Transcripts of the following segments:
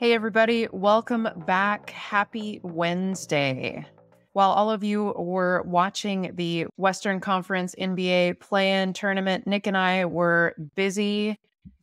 Hey, everybody, welcome back. Happy Wednesday. While all of you were watching the Western Conference NBA play-in tournament, Nick and I were busy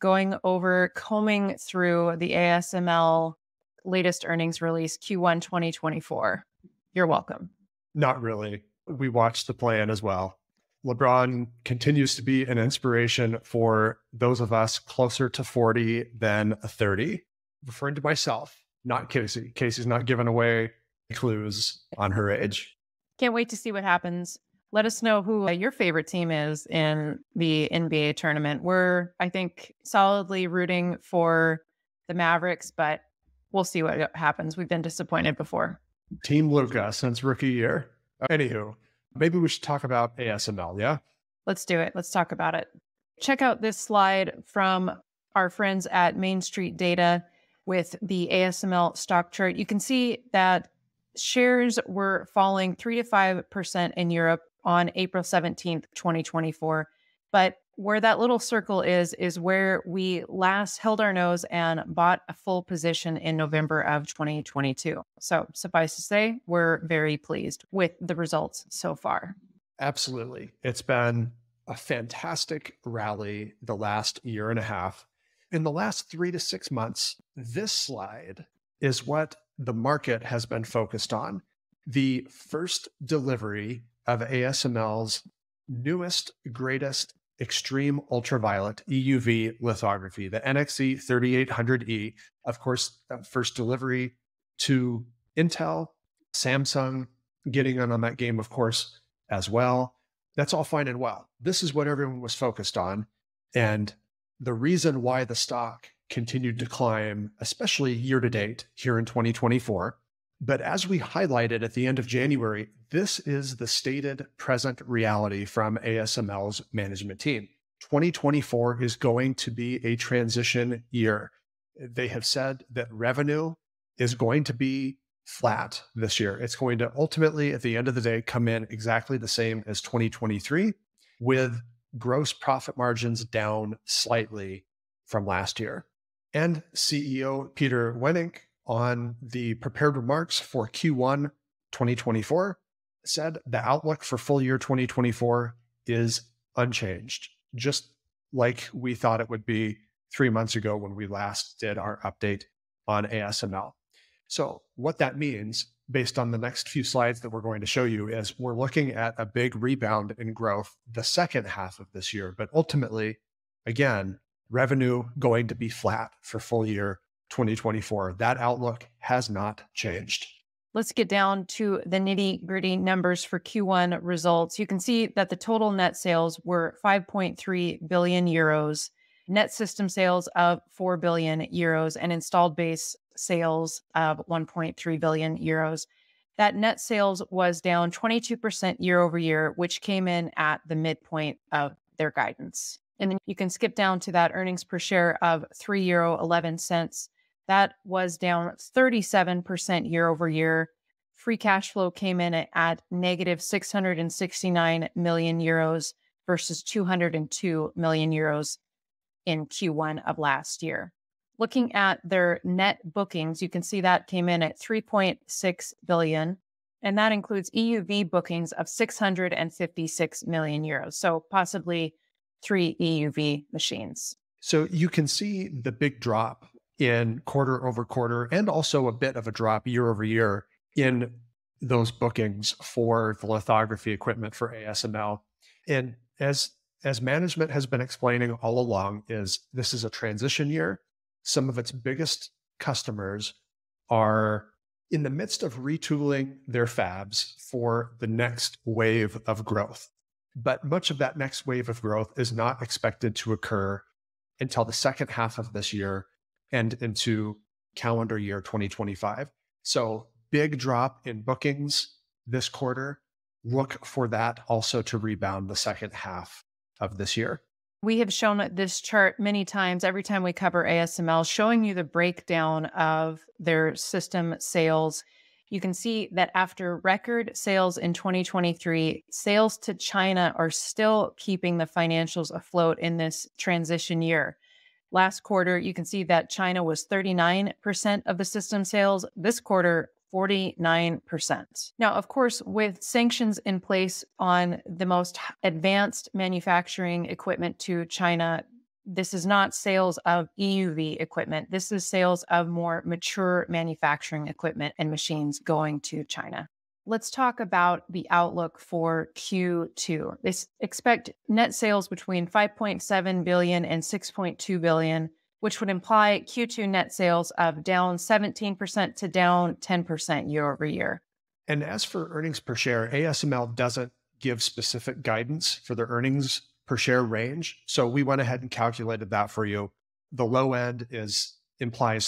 combing through the ASML latest earnings release, Q1 2024. You're welcome. Not really. We watched the plan as well. LeBron continues to be an inspiration for those of us closer to 40 than 30. Referring to myself, not Casey. Casey's not giving away clues on her age. Can't wait to see what happens. Let us know who your favorite team is in the NBA tournament. We're, I think, solidly rooting for the Mavericks, but we'll see what happens. We've been disappointed before. Team Luka since rookie year. Anywho, maybe we should talk about ASML, yeah? Let's do it. Let's talk about it. Check out this slide from our friends at Main Street Data with the ASML stock chart. You can see that shares were falling 3 to 5% in Europe on April 17th, 2024. But where that little circle is where we last held our nose and bought a full position in November of 2022. So suffice to say, we're very pleased with the results so far. Absolutely. It's been a fantastic rally the last year and a half. In the last 3 to 6 months, this slide is what the market has been focused on. The first delivery of ASML's newest, greatest extreme ultraviolet EUV lithography, the NXE 3800E. Of course, first delivery to Intel, Samsung getting in on that game, of course, as well. That's all fine and well. This is what everyone was focused on. And the reason why the stock continued to climb, especially year to date here in 2024. But as we highlighted at the end of January, this is the stated present reality from ASML's management team. 2024 is going to be a transition year. They have said that revenue is going to be flat this year. It's going to ultimately, at the end of the day, come in exactly the same as 2023, with gross profit margins down slightly from last year. And CEO Peter Wennink, on the prepared remarks for Q1 2024, said the outlook for full year 2024 is unchanged, just like we thought it would be 3 months ago when we last did our update on ASML. So what that means, based on the next few slides that we're going to show you, is we're looking at a big rebound in growth the second half of this year. But ultimately, again, revenue going to be flat for full year 2024. That outlook has not changed. Let's get down to the nitty-gritty numbers for Q1 results. You can see that the total net sales were 5.3 billion euros, net system sales of 4 billion euros, and installed base sales of 1.3 billion euros. That net sales was down 22% year over year, which came in at the midpoint of their guidance. And then you can skip down to that earnings per share of €3.11. That was down 37% year over year. Free cash flow came in at negative 669 million euros versus 202 million euros in Q1 of last year. Looking at their net bookings, you can see that came in at 3.6 billion, and that includes EUV bookings of 656 million euros. So possibly 3 EUV machines. So you can see the big drop in quarter over quarter, and also a bit of a drop year over year in those bookings for the lithography equipment for ASML. And as management has been explaining all along, this is a transition year. Some of its biggest customers are in the midst of retooling their fabs for the next wave of growth. But much of that next wave of growth is not expected to occur until the second half of this year and into calendar year 2025. So big drop in bookings this quarter. Look for that also to rebound the second half of this year. We have shown this chart many times, every time we cover ASML, showing you the breakdown of their system sales. You can see that after record sales in 2023, sales to China are still keeping the financials afloat in this transition year. Last quarter, you can see that China was 39% of the system sales. This quarter, 49%. Now, of course, with sanctions in place on the most advanced manufacturing equipment to China, this is not sales of EUV equipment. This is sales of more mature manufacturing equipment and machines going to China. Let's talk about the outlook for Q2. They expect net sales between 5.7 billion and 6.2 billion, which would imply Q2 net sales of down 17% to down 10% year over year. And as for earnings per share, ASML doesn't give specific guidance for the earnings per share range. So we went ahead and calculated that for you. The low end implies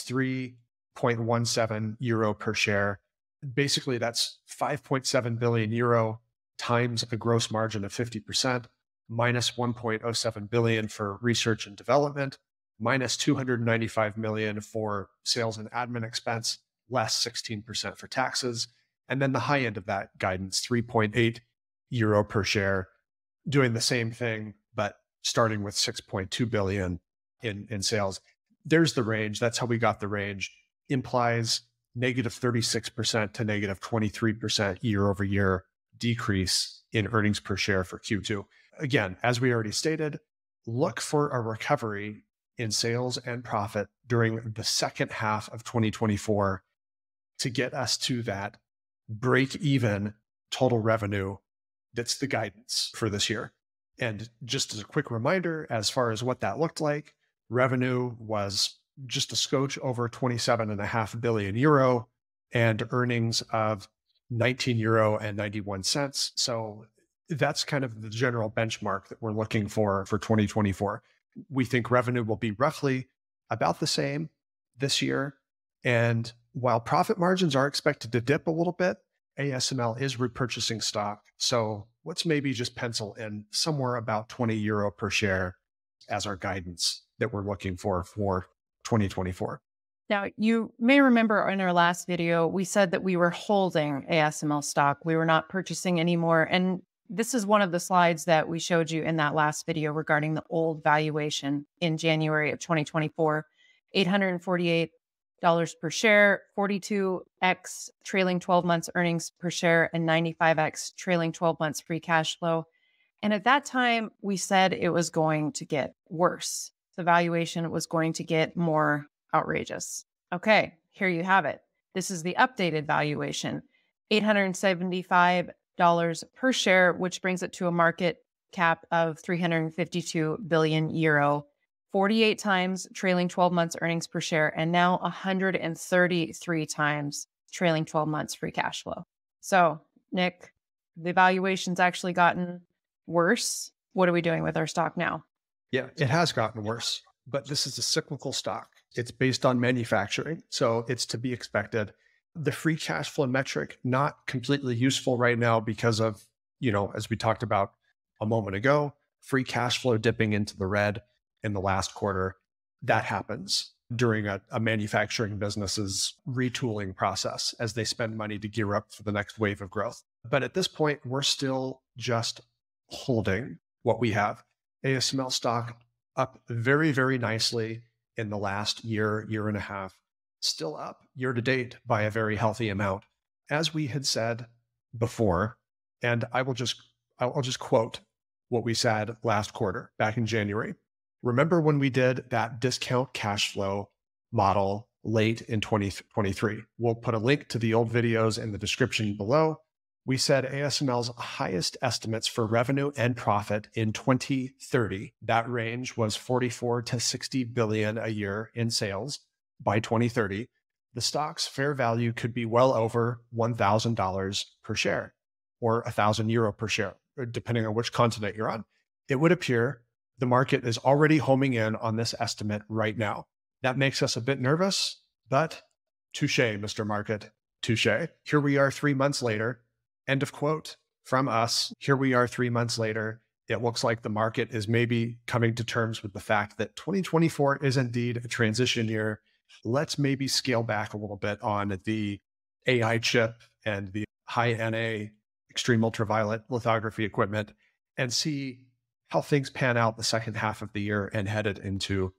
3.17 euro per share. Basically, that's 5.7 billion euro times a gross margin of 50%, minus 1.07 billion for research and development, minus 295 million for sales and admin expense, less 16% for taxes. And then the high end of that guidance, 3.8 euro per share, doing the same thing, but starting with 6.2 billion in sales. There's the range. That's how we got the range. Implies negative 36% to negative 23% year over year decrease in earnings per share for Q2. Again, as we already stated, look for a recovery in sales and profit during the second half of 2024 to get us to that break even total revenue that's the guidance for this year. And just as a quick reminder, as far as what that looked like, revenue was just a scotch over 27.5 billion euro and earnings of 19 euro and 91 cents. So that's kind of the general benchmark that we're looking for 2024. We think revenue will be roughly about the same this year. And while profit margins are expected to dip a little bit, ASML is repurchasing stock. So let's maybe just pencil in somewhere about 20 euro per share as our guidance that we're looking for 2024. Now, you may remember in our last video, we said that we were holding ASML stock. We were not purchasing anymore. And this is one of the slides that we showed you in that last video regarding the old valuation in January of 2024, $848 per share, 42x trailing 12 months earnings per share, and 95x trailing 12 months free cash flow. And at that time, we said it was going to get worse. The valuation was going to get more outrageous. Okay, here you have it. This is the updated valuation, $875 per share, which brings it to a market cap of 352 billion euro, 48 times trailing 12 months earnings per share, and now 133 times trailing 12 months free cash flow. So, Nick, the valuation's actually gotten worse. What are we doing with our stock now? Yeah, it has gotten worse, but this is a cyclical stock. It's based on manufacturing, so it's to be expected. The free cash flow metric, not completely useful right now because of, as we talked about a moment ago, free cash flow dipping into the red in the last quarter. That happens during a manufacturing business's retooling process as they spend money to gear up for the next wave of growth. But at this point, we're still just holding what we have. ASML stock up very, very nicely in the last year and a half, still up year to date by a very healthy amount. As we had said before, and I'll just quote what we said last quarter back in January. Remember when we did that discount cash flow model late in 2023? We'll put a link to the old videos in the description below. We said ASML's highest estimates for revenue and profit in 2030. That range was 44 to 60 billion a year in sales by 2030. The stock's fair value could be well over $1,000 per share or 1,000 euro per share, depending on which continent you're on. It would appear the market is already homing in on this estimate right now. That makes us a bit nervous, but touche, Mr. Market, touche. Here we are 3 months later. End of quote from us. Here we are 3 months later. It looks like the market is maybe coming to terms with the fact that 2024 is indeed a transition year. Let's maybe scale back a little bit on the AI chip and the high NA extreme ultraviolet lithography equipment and see how things pan out the second half of the year and headed into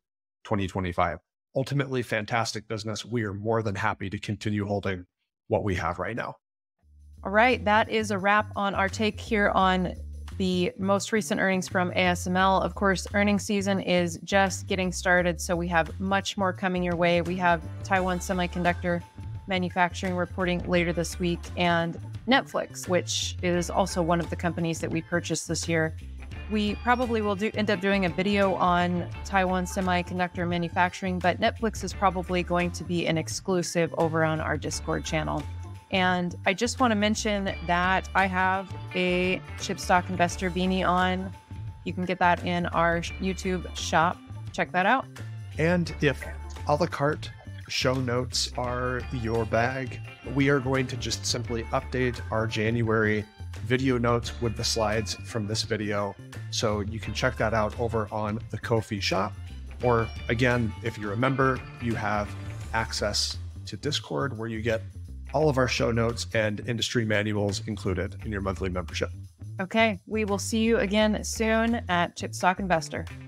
2025. Ultimately, fantastic business. We are more than happy to continue holding what we have right now. All right, that is a wrap on our take here on the most recent earnings from ASML. Of course, earnings season is just getting started, so we have much more coming your way. We have Taiwan Semiconductor Manufacturing reporting later this week, and Netflix, which is also one of the companies that we purchased this year. We probably will end up doing a video on Taiwan Semiconductor Manufacturing, but Netflix is probably going to be an exclusive over on our Discord channel. And I just want to mention that I have a Chipstock investor beanie on. You can get that in our YouTube shop. Check that out. And if a la carte show notes are your bag, we are going to just simply update our January video notes with the slides from this video. So you can check that out over on the Ko-fi shop. Or again, if you're a member, you have access to Discord where you get all of our show notes and industry manuals included in your monthly membership. Okay, we will see you again soon at Chipstock Investor.